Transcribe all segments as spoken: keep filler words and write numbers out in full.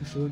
Dankeschön.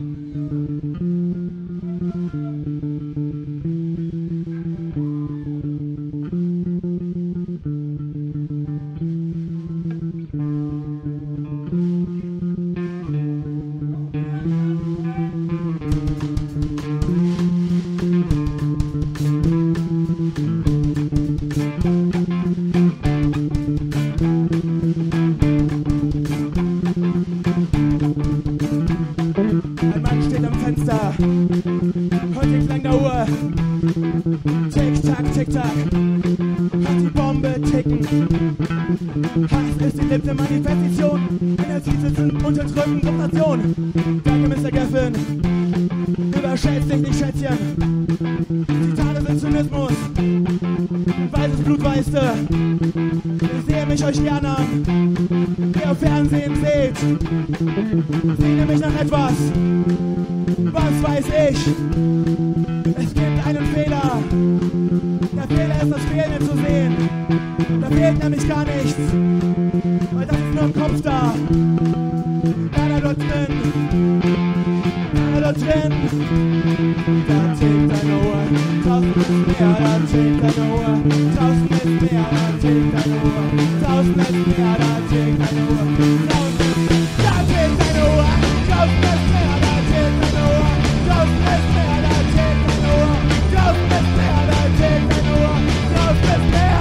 Ein Mann steht am Fenster, hört den Klang der Uhr. Tick-Tack, Tick-Tack, hat die Bombe ticken. Hass ist die letzte Manifestation, in der Sie sitzen, unterdrücken, Subnation. Danke, Mister Geffen, überschätzt dich nicht, Schätzchen. Zitate sind Zynismus, weißes Blut weißt du. Ich sehe mich euch gern an, ihr auf Fernsehen seht. Sehne mich nach etwas, was weiß ich? Es gibt einen Fehler, der Fehler ist das Fehlende zu sehen. Da fehlt nämlich gar nichts, weil das ist nur im Kopf da. Keiner dort drin, keiner dort drin. Da tickt eine Uhr, draußen ist mehr, da tickt eine Uhr, draußen ist mehr, da tickt eine Uhr, draußen ist mehr, da tickt eine Uhr, draußen ist mehr, da tickt eine Uhr, draußen ist mehr, da tickt eine Uhr, draußen ist mehr, da tickt eine Uhr, draußen ist mehr, da tickt eine Uhr, draußen ist mehr.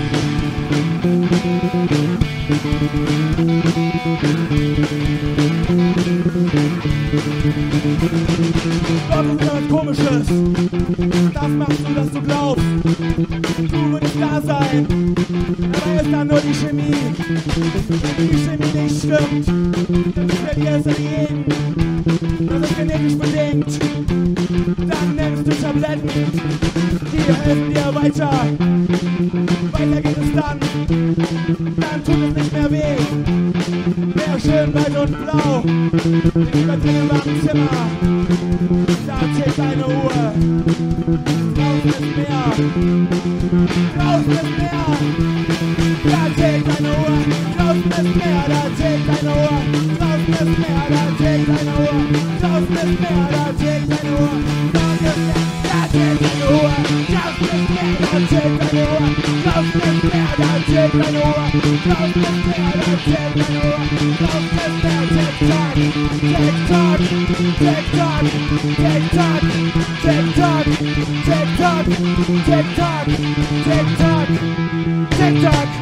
Gott ist etwas Komisches, das machst du, dass du glaubst, du würdest da sein, aber ist dann nur die Chemie, wenn die Chemie nicht stimmt, dann verlierst du jeden, das ist genetisch bedingt, dann nimmst du Tabletten, die helfen dir weiter, weiter geht es dann, dann tut es nicht mehr weh, wäre schön weit und blau, lieber drin im Wartezimmer, da tickt eine Uhr, draußen ist mehr, draußen ist mehr, da tickt eine Uhr, draußen ist mehr, da tickt eine Uhr, draußen ist mehr, da tickt eine Uhr, draußen ist mehr, da tickt eine Uhr, draußen ist mehr, da tickt eine Uhr, draußen ist mehr, da tickt eine Uhr, draußen ist mehr, da tickt eine Uhr, draußen ist mehr, da tickt eine Uhr, draußen ist mehr, tick-tock, tick-tock, tick-tock, tick-tock, tick-tock, tick-tock, tick-tock, tick-tock, tick-tock.